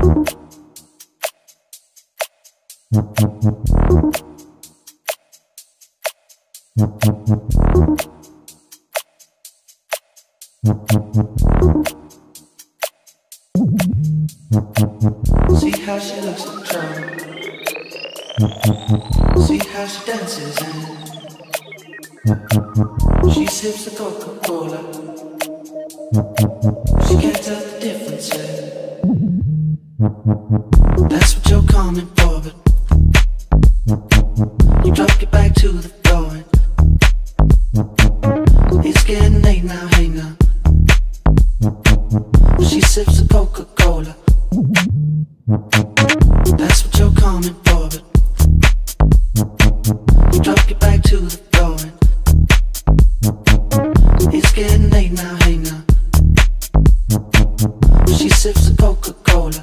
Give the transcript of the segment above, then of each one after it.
See how she looks in trouble. See how she dances and she sips the Coca-Cola. She can't tell the difference yet. That's what you're coming for, but you drop your back to the floor and it's getting late now, hey now. She sips the Coca-Cola. That's what you're coming for, but you drop your back to the floor and it's getting late now, hey now. She sips the Coca-Cola.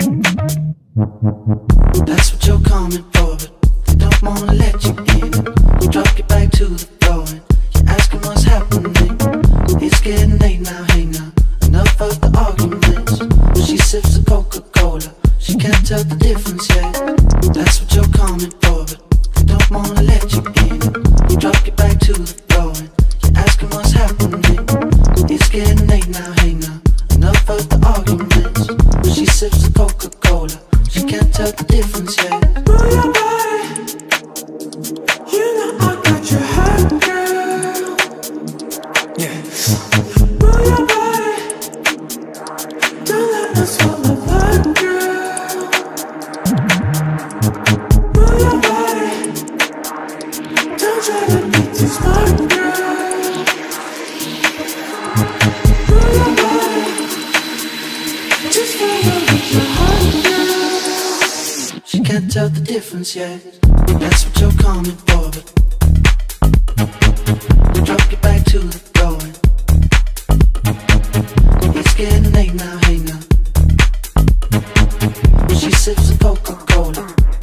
That's what you're coming for, but they don't wanna let you in. You drop your back to the floor and you're asking what's happening. It's getting late now, hey now. Enough of the arguments. She sips the Coca-Cola. She can't tell the difference yet. That's what you're coming for, but they don't wanna let you in. You drop your back to the floor and you're asking what's happening. It's getting late now, hey now. Enough of the arguments. She sips the Coca-Cola. She can't tell the difference yet. Move your body. You know I got your heart, girl. Yeah. Move your body. Don't let us fall apart, girl. Move your body. Don't try to be too smart, girl. Move your body. Just follow with your heart, girl. She can't tell the difference yet. That's what you're coming for, but you drop your back to the floor and it's getting late now, hey now. She sips the Coca-Cola.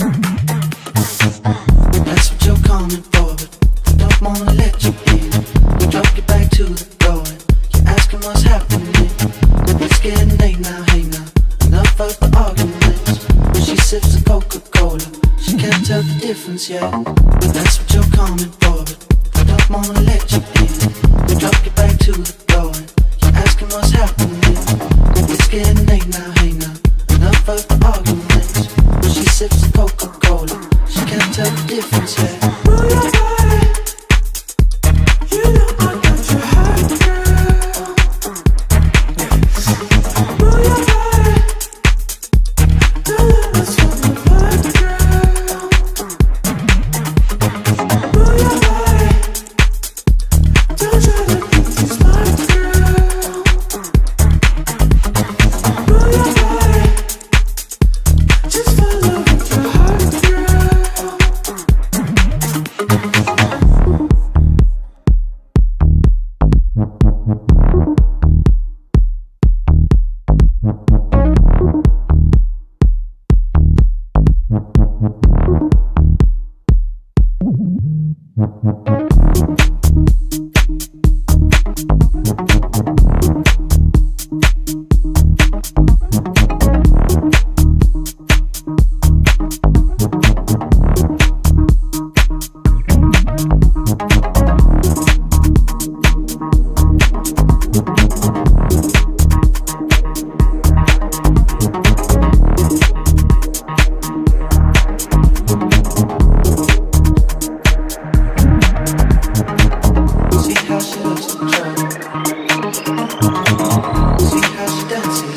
That's what you're coming for, but they don't wanna let you in. You drop your back to the floor and you're asking what's happening. It's getting late now, hey now. Enough of the arguments. She sips the Coca-Cola. She can't tell the difference yet. That's what you're coming for, but they don't wanna let you in. You drop your back to the floor and you're asking what's happening. It's getting late now, hey now. Enough of the arguments. She sips the Coca-Cola. She can't tell the difference yet. Move your body. You know I got your heart, girl. Move your body. Don't let us fall apart, girl. Move your body. Don't try to be too smart, girl. Move your body. Just follow with your heart, girl. See how she looks in trouble. See how she dances.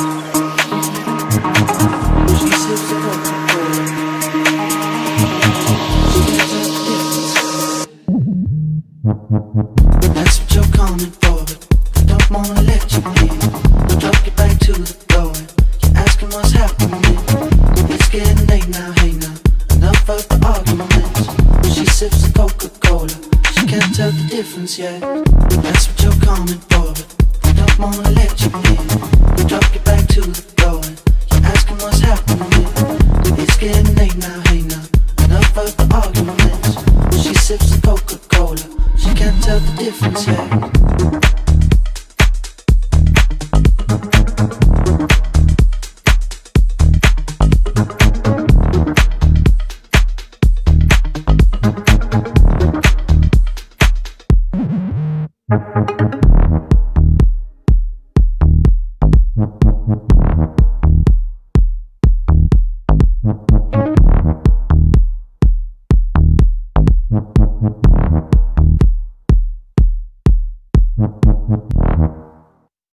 She sips the Coca-Cola. She can't tell the difference. That's what you're coming for, but they don't wanna let you in. You drop your back to the floor and you're asking what's happening. It's getting late now, hey now. Enough of the arguments. She sips the Coca-Cola. She can't tell the difference yet.